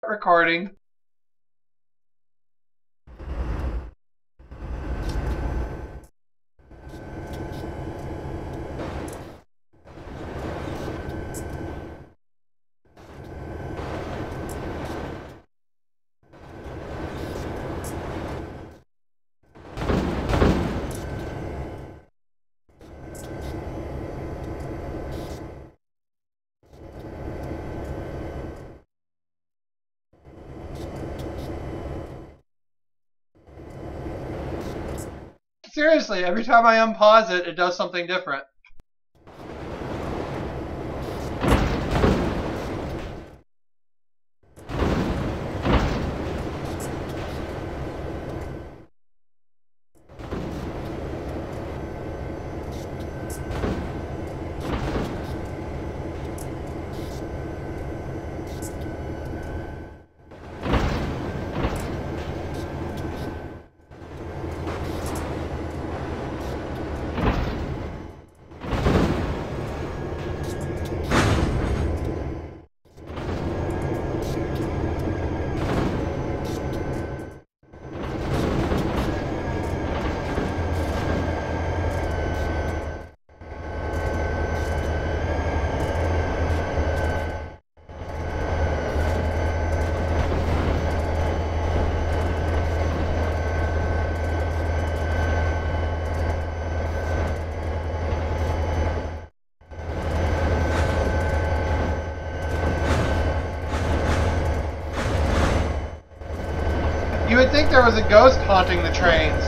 Recording. Seriously, every time I unpause it, it does something different. You would think there was a ghost haunting the trains.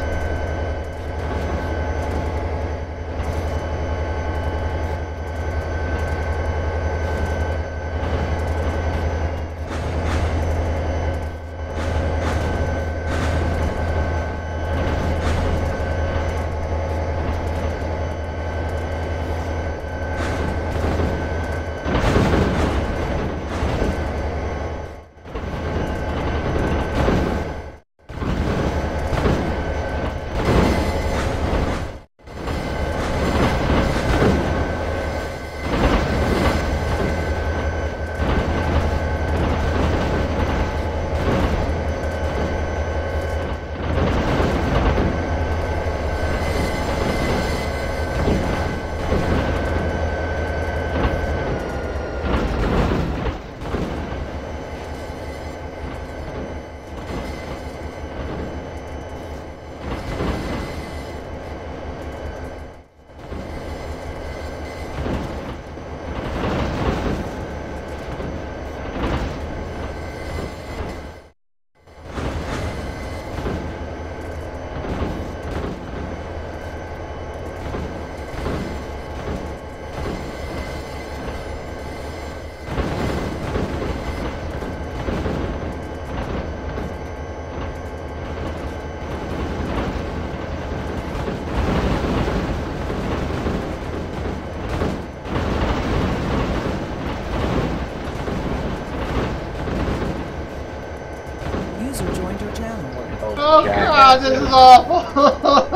Oh God, this is awful!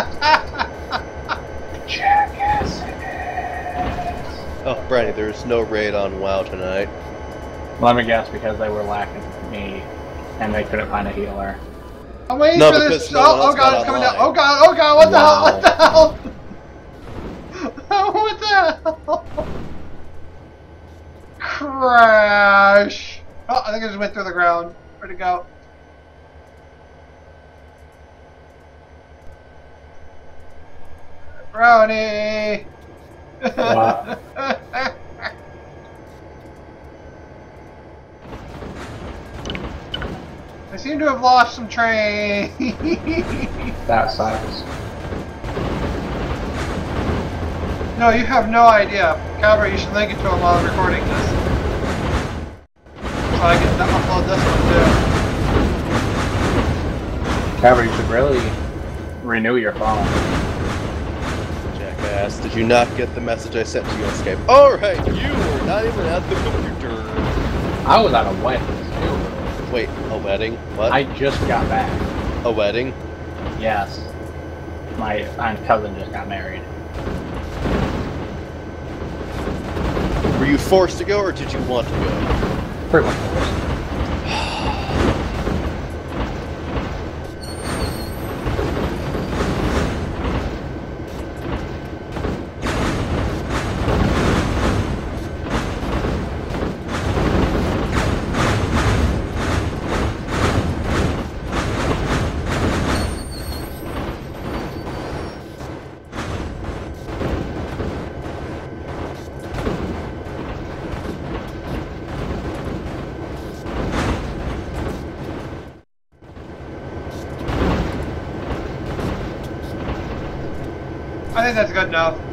Jackass. Oh, Brady, there's no raid on WoW tonight. Let me guess, because they were lacking me and they couldn't find a healer. I'm waiting No, for this. because no one Oh else God, got it's coming down. online. Oh God, oh God, what the hell? Wow. What the hell? What the hell? Crash! Oh, I think I just went through the ground. Where'd it go? Brownie! Wow. I seem to have lost some trains. That sucks. No, you have no idea. Calvert, you should link it to him while I'm recording this. So I can upload this one too. Trevor, you should really renew your phone. Jackass, did you not get the message I sent to you on Skype? Alright, you were not even at the computer. I was at a wedding too. Wait, a wedding? What? I just got back. A wedding? Yes. My cousin just got married. Were you forced to go, or did you want to go? Pretty much. I think that's good enough.